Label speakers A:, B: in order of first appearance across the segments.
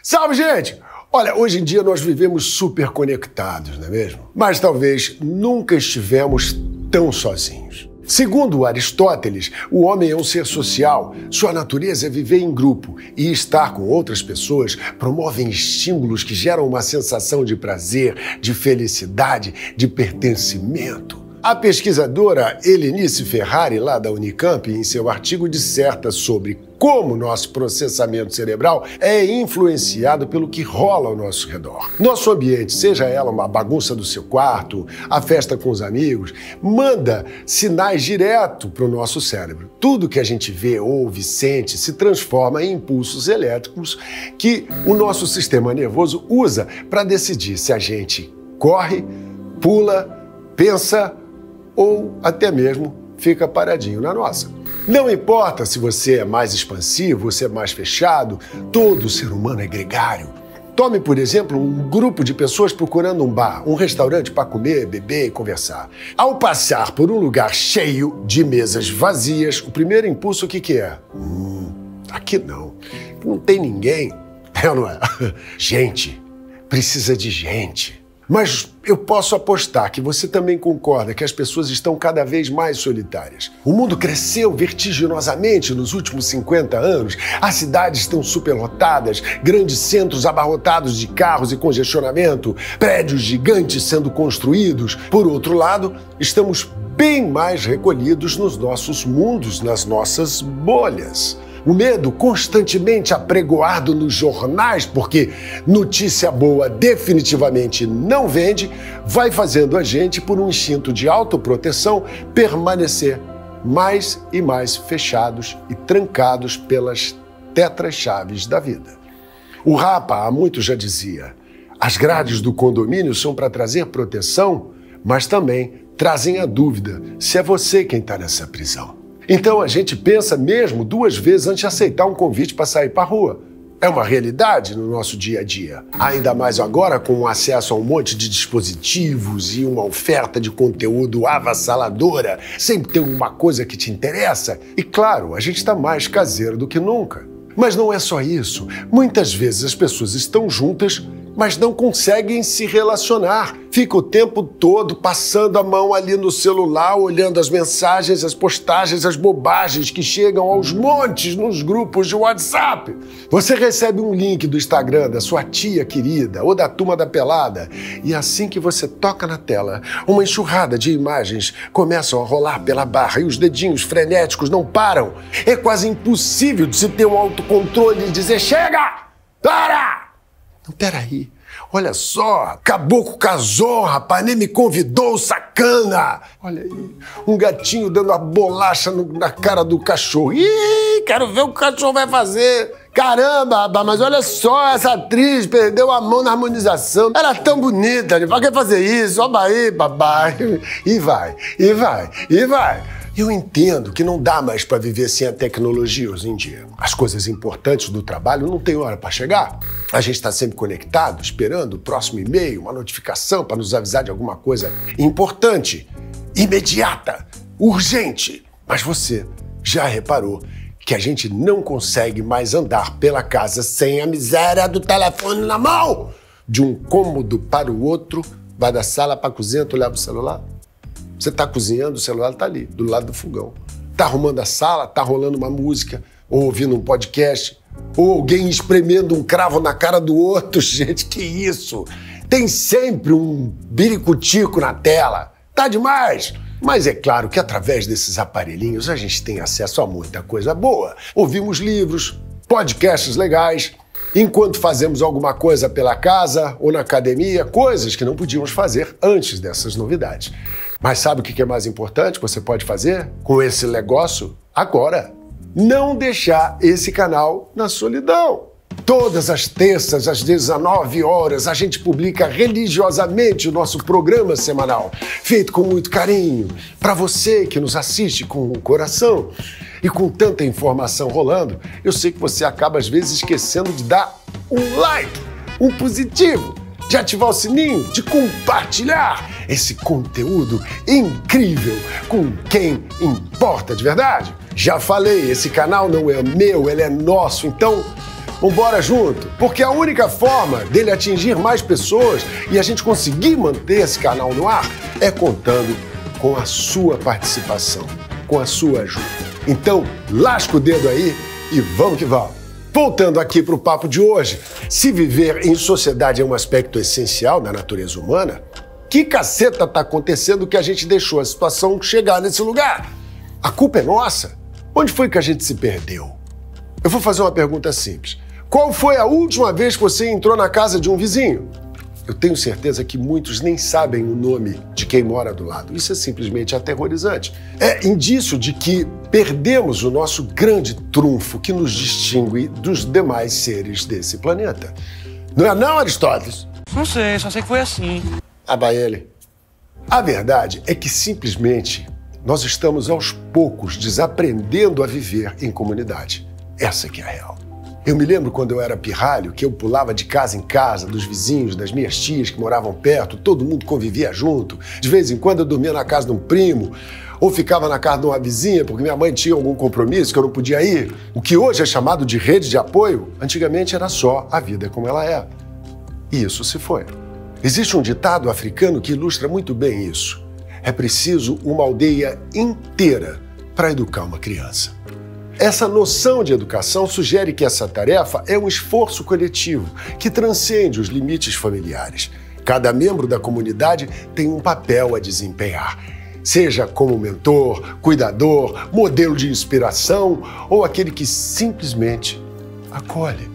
A: Salve, gente! Olha, hoje em dia nós vivemos super conectados, não é mesmo? Mas talvez nunca estivemos tão sozinhos. Segundo Aristóteles, o homem é um ser social. Sua natureza é viver em grupo e estar com outras pessoas promovem estímulos que geram uma sensação de prazer, de felicidade, de pertencimento. A pesquisadora Helenice Ferrari, lá da Unicamp, em seu artigo disserta sobre como nosso processamento cerebral é influenciado pelo que rola ao nosso redor. Nosso ambiente, seja ela uma bagunça do seu quarto, a festa com os amigos, manda sinais direto para o nosso cérebro. Tudo que a gente vê, ouve, sente, se transforma em impulsos elétricos que o nosso sistema nervoso usa para decidir se a gente corre, pula, pensa ou até mesmo fica paradinho na nossa. Não importa se você é mais expansivo, você é mais fechado, todo ser humano é gregário. Tome, por exemplo, um grupo de pessoas procurando um bar, um restaurante para comer, beber e conversar. Ao passar por um lugar cheio de mesas vazias, o primeiro impulso o que é? Aqui não tem ninguém. É ou não é? Gente, precisa de gente. Mas eu posso apostar que você também concorda que as pessoas estão cada vez mais solitárias. O mundo cresceu vertiginosamente nos últimos 50 anos. As cidades estão superlotadas, grandes centros abarrotados de carros e congestionamento, prédios gigantes sendo construídos. Por outro lado, estamos bem mais recolhidos nos nossos mundos, nas nossas bolhas. O medo constantemente apregoado nos jornais, porque notícia boa definitivamente não vende, vai fazendo a gente, por um instinto de autoproteção, permanecer mais e mais fechados e trancados pelas tetras-chaves da vida. O Rapa, há muito já dizia, as grades do condomínio são para trazer proteção, mas também trazem a dúvida se é você quem está nessa prisão. Então a gente pensa mesmo 2 vezes antes de aceitar um convite para sair para a rua. É uma realidade no nosso dia a dia. Ainda mais agora com o acesso a um monte de dispositivos e uma oferta de conteúdo avassaladora. Sempre tem uma coisa que te interessa. E claro, a gente está mais caseiro do que nunca. Mas não é só isso. Muitas vezes as pessoas estão juntas, mas não conseguem se relacionar. Fica o tempo todo passando a mão ali no celular, olhando as mensagens, as postagens, as bobagens que chegam aos montes nos grupos de WhatsApp. Você recebe um link do Instagram da sua tia querida ou da turma da pelada e assim que você toca na tela, uma enxurrada de imagens começam a rolar pela barra e os dedinhos frenéticos não param. É quase impossível de se ter um autocontrole e dizer: chega! Para! Não, peraí, olha só, caboclo casou, rapaz, nem me convidou, sacana! Olha aí, um gatinho dando a bolacha na cara do cachorro. Ih, quero ver o que o cachorro vai fazer. Caramba, rapaz, mas olha só, essa atriz perdeu a mão na harmonização. Ela é tão bonita, pra que fazer isso? Olha aí, papai. E vai, e vai, e vai. Eu entendo que não dá mais para viver sem a tecnologia hoje em dia. As coisas importantes do trabalho não tem hora para chegar. A gente está sempre conectado, esperando o próximo e-mail, uma notificação para nos avisar de alguma coisa importante, imediata, urgente. Mas você já reparou que a gente não consegue mais andar pela casa sem a miséria do telefone na mão? De um cômodo para o outro, vai da sala para a cozinha, tu leva o celular? Você está cozinhando, o celular está ali, do lado do fogão. Está arrumando a sala, está rolando uma música, ou ouvindo um podcast, ou alguém espremendo um cravo na cara do outro. Gente, que isso? Tem sempre um biricutico na tela. Tá demais! Mas é claro que através desses aparelhinhos a gente tem acesso a muita coisa boa. Ouvimos livros, podcasts legais, enquanto fazemos alguma coisa pela casa ou na academia, coisas que não podíamos fazer antes dessas novidades. Mas sabe o que é mais importante que você pode fazer com esse negócio agora? Não deixar esse canal na solidão. Todas as terças, às 19 horas, a gente publica religiosamente o nosso programa semanal, feito com muito carinho, para você que nos assiste com o coração. E com tanta informação rolando, eu sei que você acaba às vezes esquecendo de dar um like, um positivo, de ativar o sininho, de compartilhar esse conteúdo incrível com quem importa de verdade. Já falei, esse canal não é meu, ele é nosso, então Vambora junto, porque a única forma dele atingir mais pessoas e a gente conseguir manter esse canal no ar é contando com a sua participação, com a sua ajuda. Então, lasca o dedo aí e vamos que vamos. Voltando aqui para o papo de hoje, se viver em sociedade é um aspecto essencial da natureza humana, que caceta tá acontecendo que a gente deixou a situação chegar nesse lugar? A culpa é nossa? Onde foi que a gente se perdeu? Eu vou fazer uma pergunta simples. Qual foi a última vez que você entrou na casa de um vizinho? Eu tenho certeza que muitos nem sabem o nome de quem mora do lado. Isso é simplesmente aterrorizante. É indício de que perdemos o nosso grande trunfo que nos distingue dos demais seres desse planeta. Não é não, Aristóteles?
B: Não sei, só sei que foi assim.
A: Ah, vai ele. A verdade é que simplesmente nós estamos aos poucos desaprendendo a viver em comunidade. Essa que é a real. Eu me lembro quando eu era pirralho, que eu pulava de casa em casa, dos vizinhos, das minhas tias que moravam perto, todo mundo convivia junto. De vez em quando eu dormia na casa de um primo, ou ficava na casa de uma vizinha, porque minha mãe tinha algum compromisso que eu não podia ir. O que hoje é chamado de rede de apoio, antigamente era só a vida como ela é. E isso se foi. Existe um ditado africano que ilustra muito bem isso. É preciso uma aldeia inteira para educar uma criança. Essa noção de educação sugere que essa tarefa é um esforço coletivo que transcende os limites familiares. Cada membro da comunidade tem um papel a desempenhar, seja como mentor, cuidador, modelo de inspiração ou aquele que simplesmente acolhe.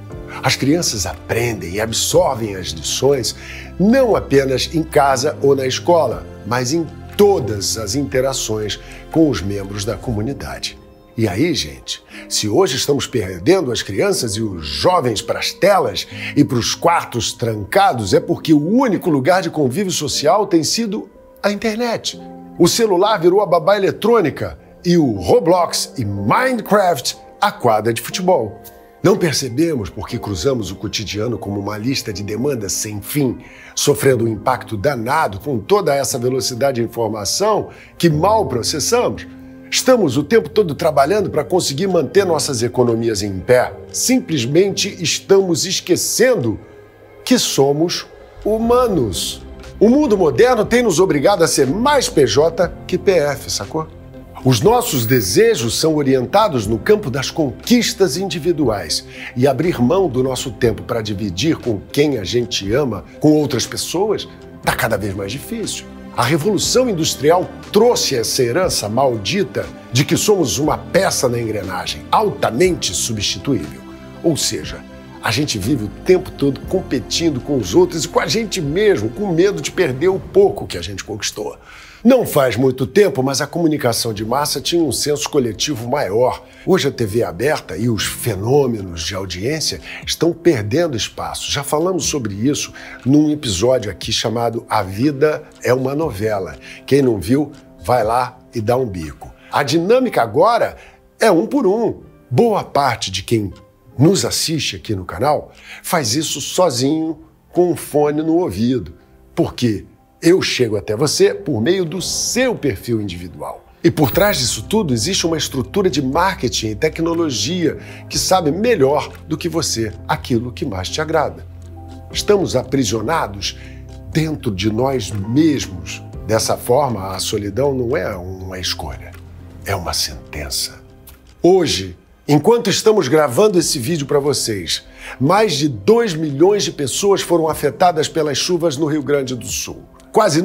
A: As crianças aprendem e absorvem as lições não apenas em casa ou na escola, mas em todas as interações com os membros da comunidade. E aí, gente, se hoje estamos perdendo as crianças e os jovens para as telas e para os quartos trancados, é porque o único lugar de convívio social tem sido a internet. O celular virou a babá eletrônica e o Roblox e Minecraft a quadra de futebol. Não percebemos porque cruzamos o cotidiano como uma lista de demandas sem fim, sofrendo um impacto danado com toda essa velocidade de informação que mal processamos. Estamos o tempo todo trabalhando para conseguir manter nossas economias em pé. Simplesmente estamos esquecendo que somos humanos. O mundo moderno tem nos obrigado a ser mais PJ que PF, sacou? Os nossos desejos são orientados no campo das conquistas individuais e abrir mão do nosso tempo para dividir com quem a gente ama, com outras pessoas, está cada vez mais difícil. A Revolução Industrial trouxe essa herança maldita de que somos uma peça na engrenagem, altamente substituível. Ou seja, a gente vive o tempo todo competindo com os outros e com a gente mesmo, com medo de perder o pouco que a gente conquistou. Não faz muito tempo, mas a comunicação de massa tinha um senso coletivo maior. Hoje a TV aberta e os fenômenos de audiência estão perdendo espaço. Já falamos sobre isso num episódio aqui chamado A Vida é uma Novela. Quem não viu, vai lá e dá um bico. A dinâmica agora é um por um. Boa parte de quem nos assiste aqui no canal faz isso sozinho com um fone no ouvido. Por quê? Eu chego até você por meio do seu perfil individual. E por trás disso tudo existe uma estrutura de marketing e tecnologia que sabe melhor do que você aquilo que mais te agrada. Estamos aprisionados dentro de nós mesmos. Dessa forma, a solidão não é uma escolha, é uma sentença. Hoje, enquanto estamos gravando esse vídeo para vocês, mais de 2 milhões de pessoas foram afetadas pelas chuvas no Rio Grande do Sul. Quase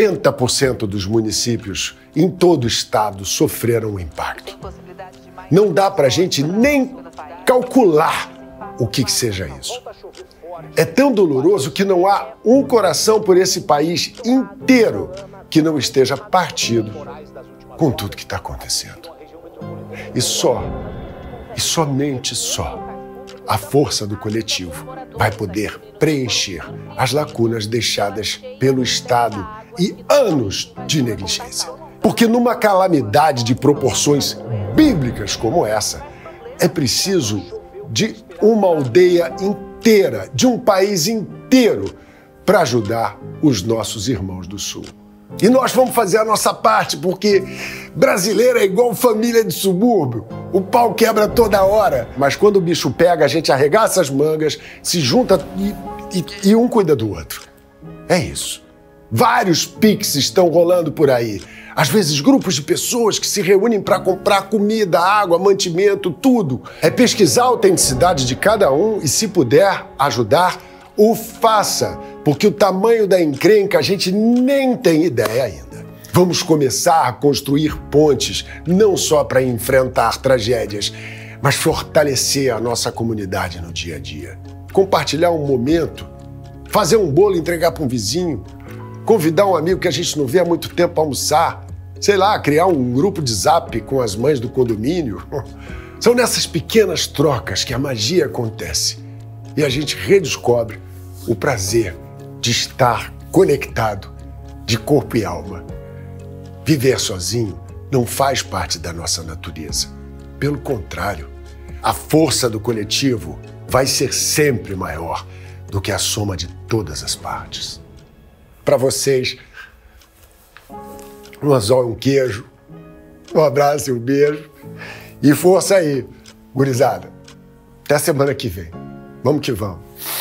A: 90% dos municípios em todo o estado sofreram o impacto. Não dá para a gente nem calcular o que seja isso. É tão doloroso que não há um coração por esse país inteiro que não esteja partido com tudo que está acontecendo. E somente a força do coletivo vai poder preencher as lacunas deixadas pelo Estado e anos de negligência. Porque numa calamidade de proporções bíblicas como essa, é preciso de uma aldeia inteira, de um país inteiro, para ajudar os nossos irmãos do Sul. E nós vamos fazer a nossa parte, porque brasileiro é igual família de subúrbio. O pau quebra toda hora. Mas quando o bicho pega, a gente arregaça as mangas, se junta e um cuida do outro. É isso. Vários Pix estão rolando por aí. Às vezes, grupos de pessoas que se reúnem para comprar comida, água, mantimento, tudo. É pesquisar a autenticidade de cada um e, se puder ajudar, o faça. Porque o tamanho da encrenca a gente nem tem ideia ainda. Vamos começar a construir pontes, não só para enfrentar tragédias, mas fortalecer a nossa comunidade no dia a dia. Compartilhar um momento, fazer um bolo e entregar para um vizinho, convidar um amigo que a gente não vê há muito tempo para almoçar, sei lá, criar um grupo de zap com as mães do condomínio. São nessas pequenas trocas que a magia acontece e a gente redescobre o prazer de estar conectado de corpo e alma. Viver sozinho não faz parte da nossa natureza. Pelo contrário, a força do coletivo vai ser sempre maior do que a soma de todas as partes. Para vocês, um anzol e um queijo, um abraço e um beijo. E força aí, gurizada. Até semana que vem. Vamos que vamos.